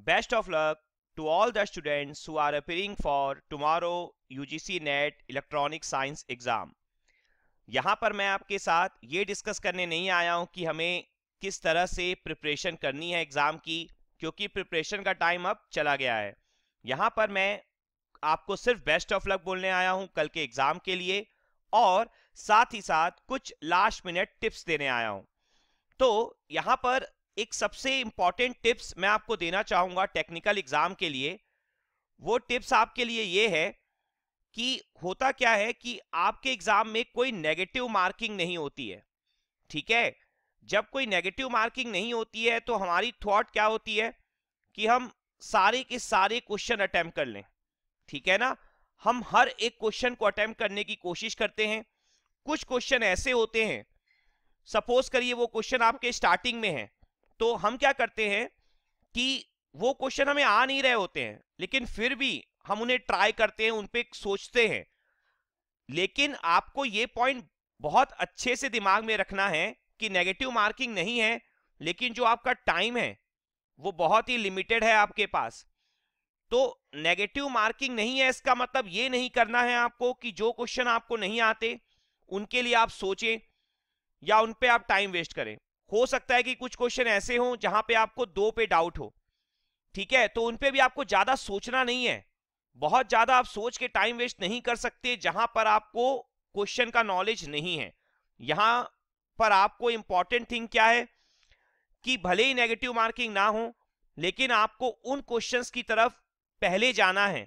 Best of luck to all the students who are appearing for tomorrow UGC NET electronic science exam. यहाँ पर मैं आपके साथ ये डिस्कस करने नहीं आया हूँ कि हमें किस तरह से प्रिपरेशन करनी है एग्जाम की, क्योंकि प्रिपरेशन का टाइम अब चला गया है। यहाँ पर मैं आपको सिर्फ बेस्ट ऑफ लक बोलने आया हूँ कल के एग्जाम के लिए, और साथ ही साथ कुछ लास्ट मिनट टिप्स देने आया हूँ। तो यहाँ पर एक सबसे इंपॉर्टेंट टिप्स मैं आपको देना चाहूंगा टेक्निकल एग्जाम के लिए। वो टिप्स आपके लिए ये है कि होता क्या है कि आपके एग्जाम में कोई नेगेटिव मार्किंग नहीं होती है, ठीक है। जब कोई नेगेटिव मार्किंग नहीं होती है तो हमारी थॉट क्या होती है कि हम सारे के सारे क्वेश्चन अटेम्प्ट कर लें, ठीक है ना। हम हर एक क्वेश्चन को अटेम्प्ट करने की कोशिश करते हैं। कुछ क्वेश्चन ऐसे होते हैं, सपोज करिए वो क्वेश्चन आपके स्टार्टिंग में है, तो हम क्या करते हैं कि वो क्वेश्चन हमें आ नहीं रहे होते हैं, लेकिन फिर भी हम उन्हें ट्राई करते हैं, उन पे सोचते हैं। लेकिन आपको ये पॉइंट बहुत अच्छे से दिमाग में रखना है कि नेगेटिव मार्किंग नहीं है, लेकिन जो आपका टाइम है वो बहुत ही लिमिटेड है आपके पास। तो नेगेटिव मार्किंग नहीं है, इसका मतलब ये नहीं करना है आपको कि जो क्वेश्चन आपको नहीं आते उनके लिए आप सोचें या उन पे आप टाइम वेस्ट करें। हो सकता है कि कुछ क्वेश्चन ऐसे हों जहां पे आपको 2 पे डाउट हो, ठीक है, तो उन पे भी आपको ज्यादा सोचना नहीं है। बहुत ज्यादा आप सोच के टाइम वेस्ट नहीं कर सकते जहां पर आपको क्वेश्चन का नॉलेज नहीं है। यहां पर आपको इंपॉर्टेंट थिंग क्या है कि भले ही नेगेटिव मार्किंग ना हो, लेकिन आपको उन क्वेश्चंस की तरफ पहले जाना है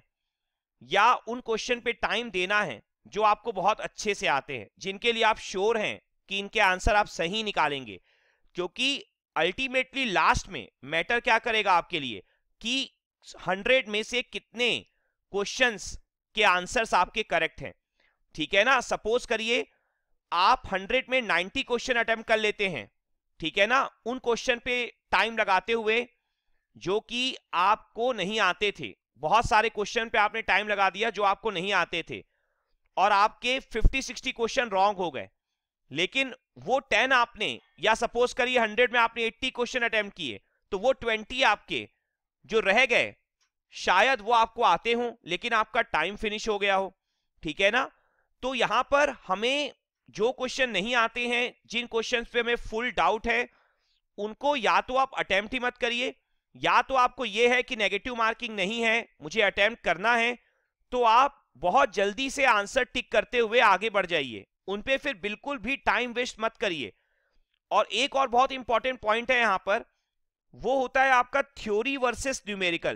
या उन क्वेश्चन पे टाइम देना है जो आपको बहुत अच्छे से आते हैं, जिनके लिए आप श्योर हैं कि इनके आंसर आप सही निकालेंगे। क्योंकि अल्टीमेटली लास्ट में मैटर क्या करेगा आपके लिए कि 100 में से कितने क्वेश्चंस के आंसर्स आपके करेक्ट हैं, ठीक है ना। सपोज करिए आप 100 में 90 क्वेश्चन अटेम्प्ट कर लेते हैं, ठीक है ना, उन क्वेश्चन पे टाइम लगाते हुए जो कि आपको नहीं आते थे। बहुत सारे क्वेश्चन पे आपने टाइम लगा दिया जो आपको नहीं आते थे, और आपके 50-60 क्वेश्चन रॉन्ग हो गए। लेकिन वो 10 आपने, या सपोज करिए 100 में आपने 80 क्वेश्चन अटेम्प्ट किए, तो वो 20 आपके जो रह गए शायद वो आपको आते हों, लेकिन आपका टाइम फिनिश हो गया हो, ठीक है ना। तो यहां पर हमें जो क्वेश्चन नहीं आते हैं, जिन क्वेश्चंस पे हमें फुल डाउट है, उनको या तो आप अटेम्प्ट ही मत करिए, या तो आपको ये है कि नेगेटिव मार्किंग नहीं है, मुझे अटेम्प्ट करना है, तो आप बहुत जल्दी से आंसर टिक करते हुए आगे बढ़ जाइए। उन पे फिर बिल्कुल भी टाइम वेस्ट मत करिए। और एक और बहुत इंपॉर्टेंट पॉइंट है यहां पर, वो होता है आपका थ्योरी वर्सेस न्यूमेरिकल।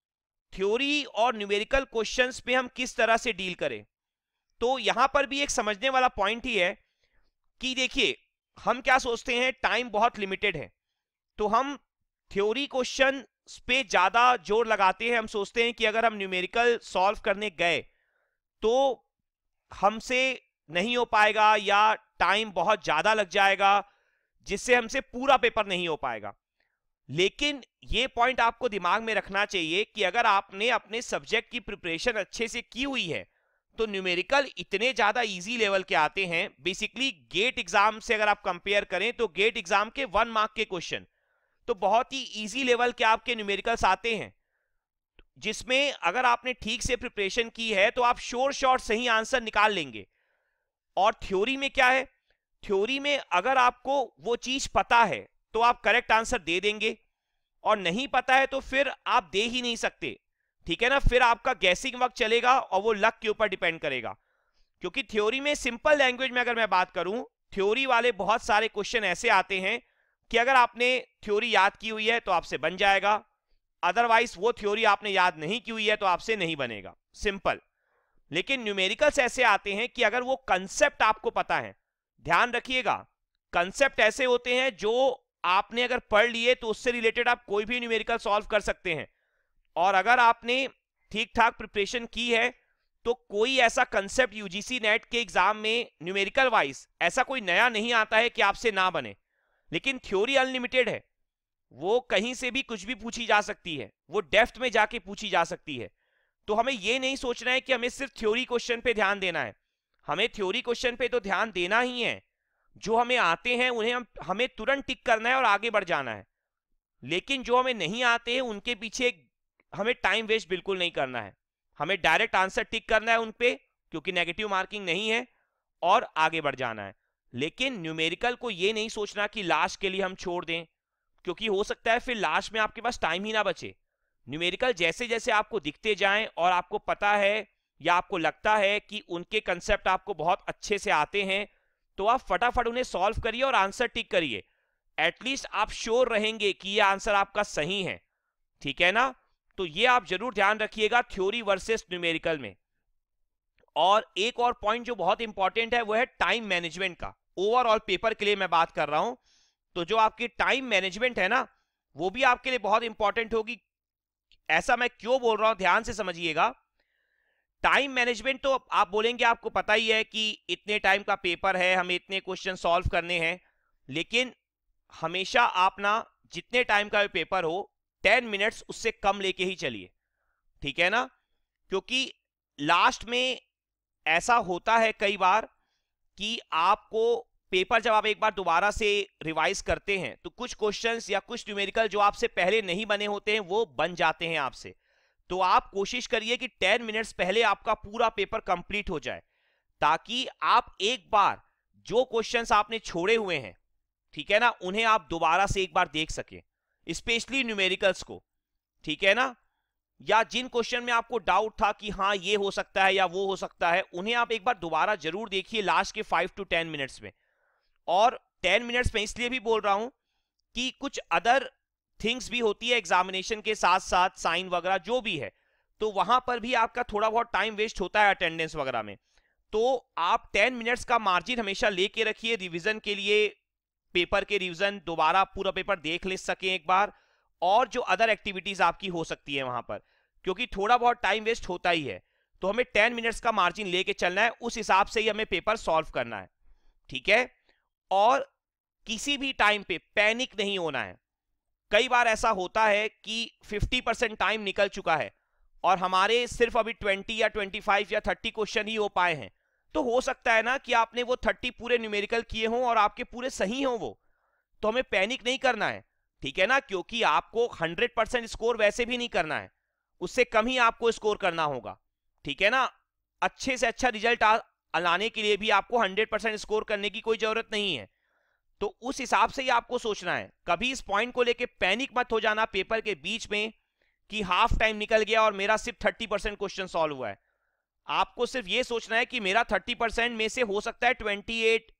थ्योरी और न्यूमेरिकल क्वेश्चंस पे हम किस तरह से डील करें। तो यहां पर भी एक समझने वाला पॉइंट ही है कि देखिए, हम क्या सोचते हैं, टाइम बहुत लिमिटेड है, तो हम थ्योरी क्वेश्चन पे ज्यादा जोर लगाते हैं। हम सोचते हैं कि अगर हम न्यूमेरिकल सॉल्व करने गए तो हमसे नहीं हो पाएगा, या टाइम बहुत ज्यादा लग जाएगा, जिससे हमसे पूरा पेपर नहीं हो पाएगा। लेकिन ये पॉइंट आपको दिमाग में रखना चाहिए कि अगर आपने अपने सब्जेक्ट की प्रिपरेशन अच्छे से की हुई है तो न्यूमेरिकल इतने ज्यादा इजी लेवल के आते हैं। बेसिकली गेट एग्जाम से अगर आप कंपेयर करें तो गेट एग्जाम के 1 मार्क के क्वेश्चन तो बहुत ही इजी लेवल के आपके न्यूमेरिकल्स आते हैं, जिसमें अगर आपने ठीक से प्रिपरेशन की है तो आप श्योर सही आंसर निकाल लेंगे। और थ्योरी में क्या है, थ्योरी में अगर आपको वो चीज पता है तो आप करेक्ट आंसर दे देंगे, और नहीं पता है तो फिर आप दे ही नहीं सकते, ठीक है ना। फिर आपका गैसिंग वक्त चलेगा और वो लक के ऊपर डिपेंड करेगा। क्योंकि थ्योरी में सिंपल लैंग्वेज में अगर मैं बात करूं, थ्योरी वाले बहुत सारे क्वेश्चन ऐसे आते हैं कि अगर आपने थ्योरी याद की हुई है तो आपसे बन जाएगा, अदरवाइज वो थ्योरी आपने याद नहीं की हुई है तो आपसे नहीं बनेगा, सिंपल। लेकिन न्यूमेरिकल्स ऐसे आते हैं कि अगर वो कंसेप्ट आपको पता है, ध्यान रखिएगा, कंसेप्ट ऐसे होते हैं जो आपने अगर पढ़ लिए तो उससे रिलेटेड आप कोई भी न्यूमेरिकल सॉल्व कर सकते हैं। और अगर आपने ठीक ठाक प्रिपरेशन की है तो कोई ऐसा कंसेप्ट यूजीसी नेट के एग्जाम में न्यूमेरिकल वाइज ऐसा कोई नया नहीं आता है कि आपसे ना बने। लेकिन थ्योरी अनलिमिटेड है, वो कहीं से भी कुछ भी पूछी जा सकती है, वो डेप्थ में जाके पूछी जा सकती है। तो हमें ये नहीं सोचना है कि हमें सिर्फ थ्योरी क्वेश्चन पे ध्यान देना है, हमें थ्योरी क्वेश्चन पे तो ध्यान देना ही है, जो हमें आते हैं उन्हें हमें तुरंत टिक करना है और आगे बढ़ जाना है। लेकिन जो हमें नहीं आते हैं उनके पीछे हमें टाइम वेस्ट बिल्कुल नहीं करना है, हमें डायरेक्ट आंसर टिक करना है उन पे, क्योंकि नेगेटिव मार्किंग नहीं है, और आगे बढ़ जाना है। लेकिन न्यूमेरिकल को ये नहीं सोचना कि लास्ट के लिए हम छोड़ दें, क्योंकि हो सकता है फिर लास्ट में आपके पास टाइम ही ना बचे। न्यूमेरिकल जैसे जैसे आपको दिखते जाएं और आपको पता है या आपको लगता है कि उनके कंसेप्ट आपको बहुत अच्छे से आते हैं, तो आप फटाफट उन्हें सॉल्व करिए और आंसर टिक करिए। एटलीस्ट आप श्योर रहेंगे कि ये आंसर आपका सही है, ठीक है ना। तो ये आप जरूर ध्यान रखिएगा थ्योरी वर्सेस न्यूमेरिकल में। और एक और पॉइंट जो बहुत इंपॉर्टेंट है वो है टाइम मैनेजमेंट का। ओवरऑल पेपर के लिए मैं बात कर रहा हूं, तो जो आपकी टाइम मैनेजमेंट है ना, वो भी आपके लिए बहुत इंपॉर्टेंट होगी। ऐसा मैं क्यों बोल रहा हूं, ध्यान से समझिएगा। टाइम मैनेजमेंट तो आप बोलेंगे आपको पता ही है कि इतने टाइम का पेपर है, हमें इतने क्वेश्चन सॉल्व करने हैं, लेकिन हमेशा आप ना जितने टाइम का पेपर हो 10 मिनट्स उससे कम लेके ही चलिए, ठीक है ना। क्योंकि लास्ट में ऐसा होता है कई बार कि आपको पेपर जब आप एक बार दोबारा से रिवाइज करते हैं तो कुछ क्वेश्चंस या कुछ न्यूमेरिकल जो आपसे पहले नहीं बने होते हैं वो बन जाते हैं आपसे। तो आप कोशिश करिए कि 10 मिनट्स पहले आपका पूरा पेपर कंप्लीट हो जाए, ताकि आप एक बार जो क्वेश्चंस आपने छोड़े हुए हैं, ठीक है ना, उन्हें आप दोबारा से एक बार देख सकें, स्पेशली न्यूमेरिकल्स को, ठीक है ना। या जिन क्वेश्चन में आपको डाउट था कि हाँ ये हो सकता है या वो हो सकता है, उन्हें आप एक बार दोबारा जरूर देखिए लास्ट के 5 to 10 मिनट्स में। और 10 मिनट्स में इसलिए भी बोल रहा हूं कि कुछ अदर थिंग्स भी होती है एग्जामिनेशन के साथ साथ, साइन वगैरह जो भी है, तो वहां पर भी आपका थोड़ा बहुत टाइम वेस्ट होता है अटेंडेंस वगैरह में। तो आप 10 मिनट्स का मार्जिन हमेशा लेके रखिए रिवीजन के लिए, पेपर के रिवीजन, दोबारा पूरा पेपर देख ले सकें एक बार, और जो अदर एक्टिविटीज आपकी हो सकती है वहां पर, क्योंकि थोड़ा बहुत टाइम वेस्ट होता ही है। तो हमें 10 मिनट्स का मार्जिन लेके चलना है, उस हिसाब से ही हमें पेपर सॉल्व करना है, ठीक है। और किसी भी टाइम पे पैनिक नहीं होना है। कई बार ऐसा होता है कि 50% टाइम निकल चुका है और हमारे सिर्फ अभी 20 या 25 या 30 क्वेश्चन ही हो पाए हैं। तो हो सकता है ना कि आपने वो 30 पूरे न्यूमेरिकल किए हों और आपके पूरे सही हों वो, तो हमें पैनिक नहीं करना है, ठीक है ना, क्योंकि आपको 100% स्कोर वैसे भी नहीं करना है, उससे कम ही आपको स्कोर करना होगा, ठीक है ना। अच्छे से अच्छा रिजल्ट लाने के लिए भी आपको 100% स्कोर करने की कोई जरूरत नहीं है। तो उस हिसाब से ही आपको सोचना है। कभी इस पॉइंट को लेके पैनिक मत हो जाना पेपर के बीच में कि हाफ टाइम निकल गया और मेरा सिर्फ 30% क्वेश्चन सॉल्व हुआ है। आपको सिर्फ ये सोचना है कि मेरा 30% में से हो सकता है 28,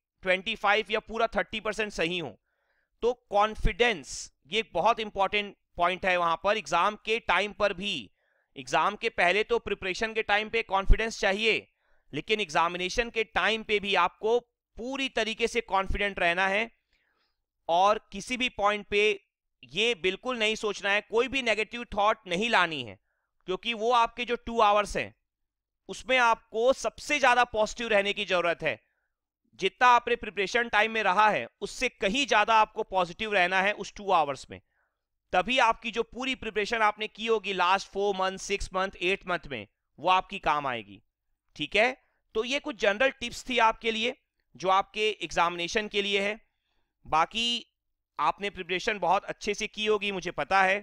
25 या पूरा 30% सही हो। तो कॉन्फिडेंस ये बहुत इंपॉर्टेंट पॉइंट है वहां पर। एग्जाम के टाइम पर भी, एग्जाम के पहले तो प्रिपरेशन के टाइम पे कॉन्फिडेंस चाहिए, लेकिन एग्जामिनेशन के टाइम पे भी आपको पूरी तरीके से कॉन्फिडेंट रहना है। और किसी भी पॉइंट पे ये बिल्कुल नहीं सोचना है, कोई भी नेगेटिव थॉट नहीं लानी है, क्योंकि वो आपके जो 2 आवर्स हैं उसमें आपको सबसे ज्यादा पॉजिटिव रहने की जरूरत है। जितना आपने प्रिपरेशन टाइम में रहा है उससे कहीं ज्यादा आपको पॉजिटिव रहना है उस 2 आवर्स में। तभी आपकी जो पूरी प्रिपरेशन आपने की होगी लास्ट 4 मंथ, 6 मंथ, 8 मंथ में, वो आपकी काम आएगी, ठीक है। तो ये कुछ जनरल टिप्स थी आपके लिए जो आपके एग्जामिनेशन के लिए है। बाकी आपने प्रिपरेशन बहुत अच्छे से की होगी मुझे पता है।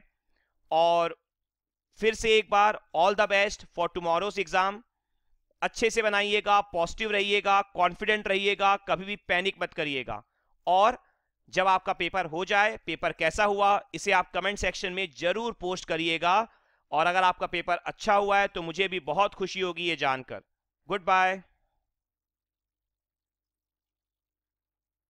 और फिर से एक बार all the best for tomorrow's exam. अच्छे से बनाइएगा, पॉजिटिव रहिएगा, कॉन्फिडेंट रहिएगा, कभी भी पैनिक मत करिएगा। और जब आपका पेपर हो जाए, पेपर कैसा हुआ इसे आप कमेंट सेक्शन में जरूर पोस्ट करिएगा। और अगर आपका पेपर अच्छा हुआ है तो मुझे भी बहुत खुशी होगी ये जानकर। Good bye.